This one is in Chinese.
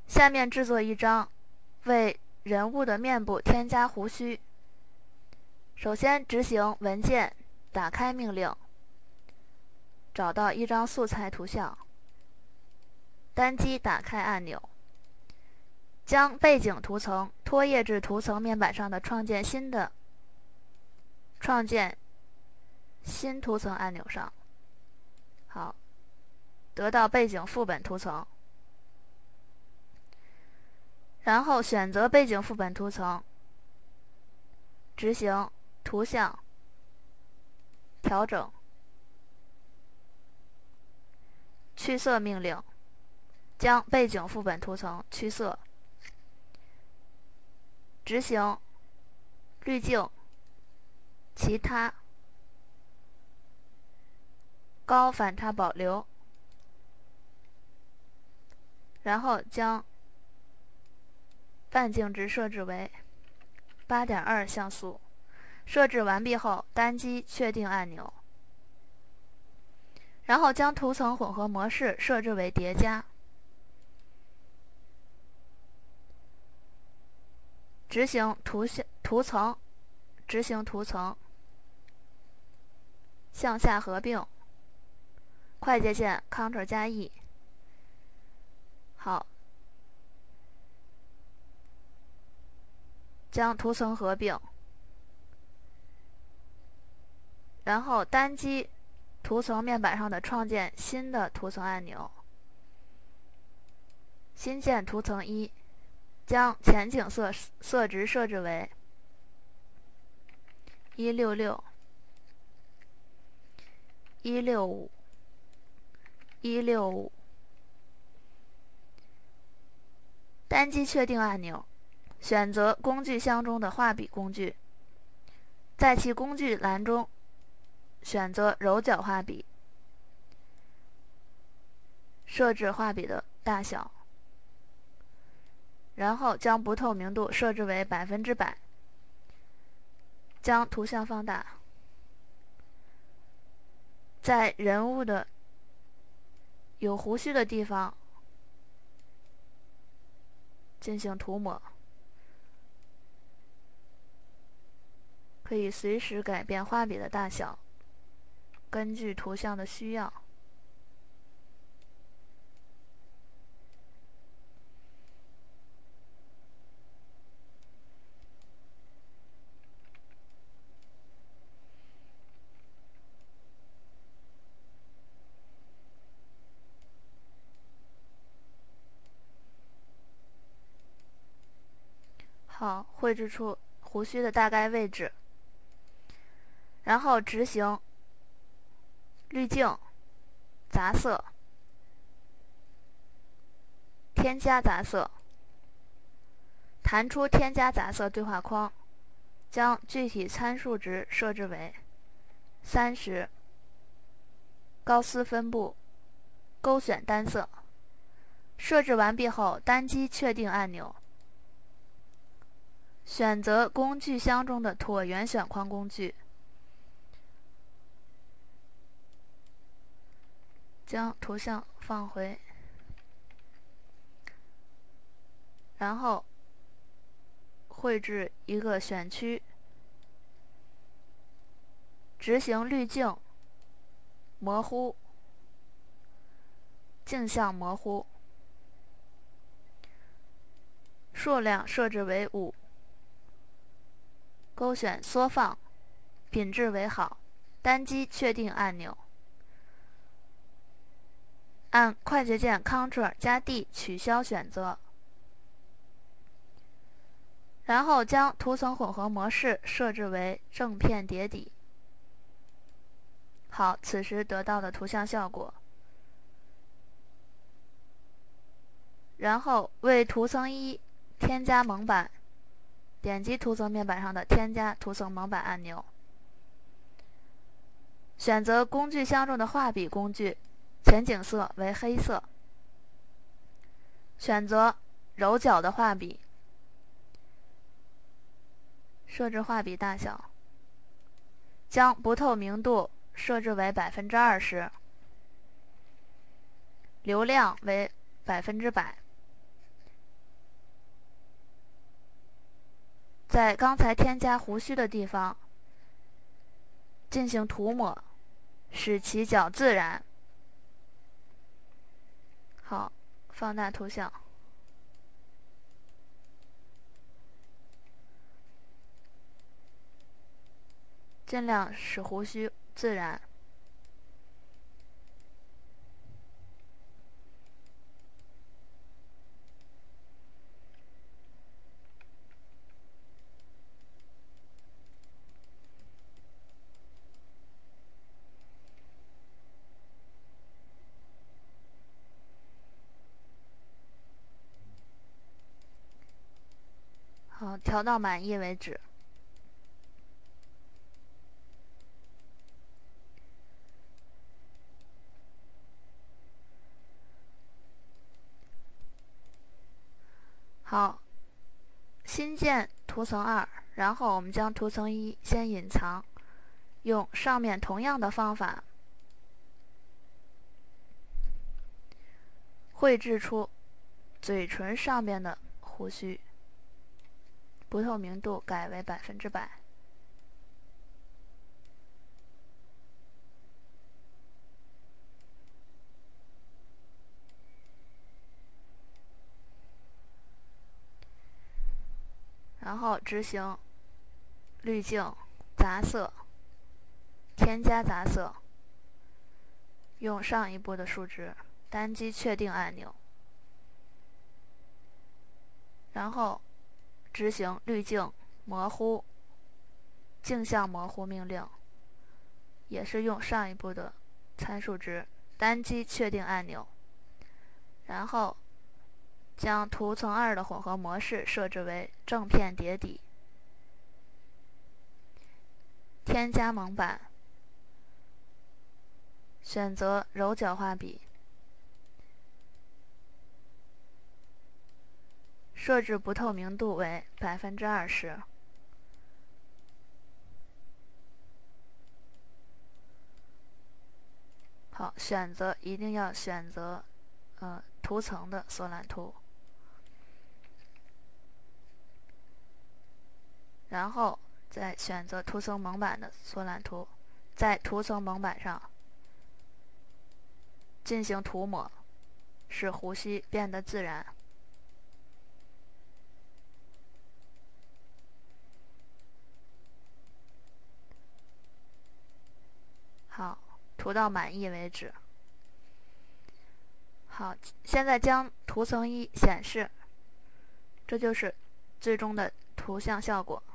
下面制作一张为人物的面部添加胡须。首先执行文件打开命令，找到一张素材图像，单击打开按钮，将背景图层拖曳至图层面板上的创建新图层按钮上。好，得到背景副本图层，然后选择背景副本图层，执行图像调整去色命令，将背景副本图层去色，执行滤镜其他高反差保留，然后将半径值设置为 8.2 像素。设置完毕后，单击确定按钮，然后将图层混合模式设置为叠加，执行图层向下合并，快捷键 Ctrl 加 E。 好，将图层合并，然后单击图层面板上的创建新的图层按钮，新建图层1，将前景色值设置为166、165、165，单击确定按钮，选择工具箱中的画笔工具，在其工具栏中选择柔角画笔，设置画笔的大小，然后将不透明度设置为100%，将图像放大，在人物的有胡须的地方进行涂抹，可以随时改变画笔的大小，根据图像的需要。好，绘制出胡须的大概位置，然后执行滤镜杂色，添加杂色，弹出添加杂色对话框，将具体参数值设置为30，高斯分布，勾选单色。设置完毕后，单击确定按钮，选择工具箱中的椭圆选框工具，将图像放回，然后绘制一个选区，执行滤镜模糊，镜像模糊，数量设置为5，勾选缩放，品质为好，单击确定按钮，按快捷键 Ctrl 加 D 取消选择，然后将图层混合模式设置为正片叠底。好，此时得到的图像效果。然后为图层1添加蒙版，点击图层面板上的添加图层蒙版按钮，选择工具箱中的画笔工具，前景色为黑色，选择柔角的画笔，设置画笔大小，将不透明度设置为20%，流量为100%， 在刚才添加胡须的地方进行涂抹，使其较自然。好，放大图像。尽量使胡须自然。好，调到满意为止。好，新建图层2，然后我们将图层1先隐藏，用上面同样的方法绘制出嘴唇上面的胡须，不透明度改为100%。然后执行滤镜、杂色、添加杂色，用上一步的数值，单击确定按钮，然后执行滤镜、模糊、镜像模糊命令，也是用上一步的参数值，单击确定按钮，然后将图层2的混合模式设置为正片叠底，添加蒙版，选择柔角画笔，设置不透明度为20%。好，一定要选择图层的索览图，然后再选择图层蒙版的索览图，在图层蒙版上进行涂抹，使胡须变得自然。好，涂到满意为止。好，现在将图层1显示，这就是最终的图像效果。